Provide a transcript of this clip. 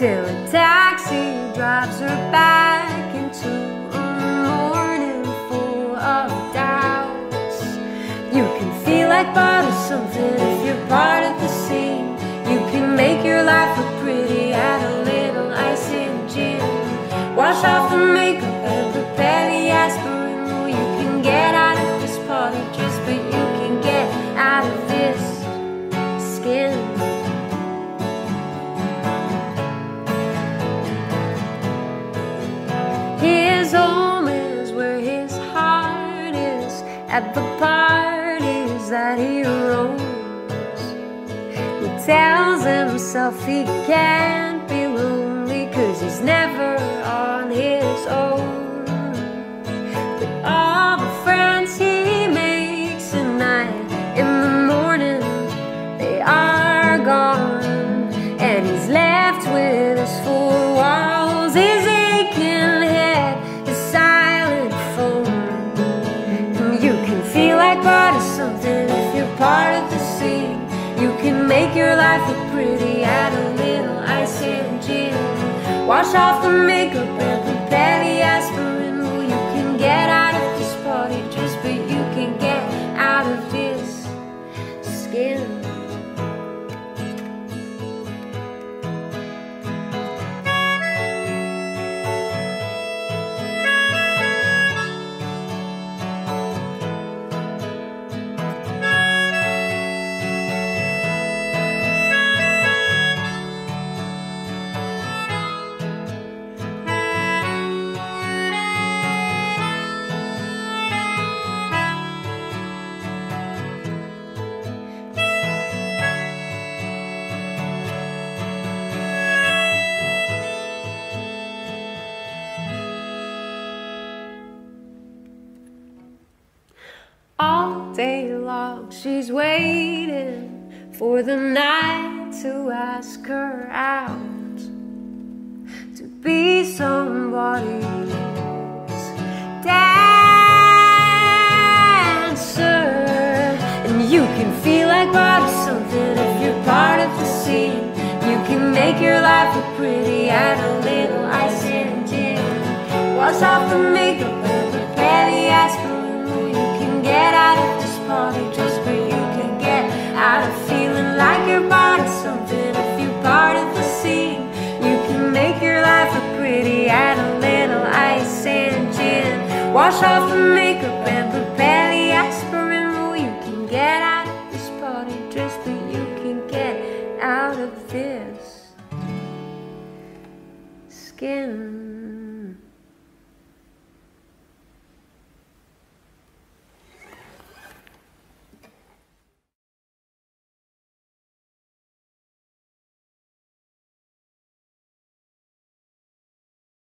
till a taxi drives her back into a morning full of doubts. You can feel like part of something if you're part of the scene. You can make your life look pretty, add a little ice and gin. Wash off the makeup and prepare the aspirin. Oh, you can get out of this party dress, but you can get out of this skin. His home is where his heart is, at the parties that he roams. He tells himself he can't be lonely, 'cause he's never on his own. But all the friends he makes at night, in the morning they are gone, and he's left with his four walls, his aching head, his silent phone. And you can feel like part of something if you're part of the scene. You can make your life look pretty, add a little ice and gin. Wash off the makeup and prepare the aspirin. Oh, you can get out of this party dress, but you can get out of this skin. All day long she's waiting for the night to ask her out, to be somebody's dancer. And you can feel like part of something if you're part of the scene. You can make your life look pretty, add a little ice and gin. Wash off the makeup and prepare the aspirin. Get out of this party just but you can get out of feeling like you're part of something if you're part of the scene. You can make your life look pretty, add a little ice and gin. Wash off the makeup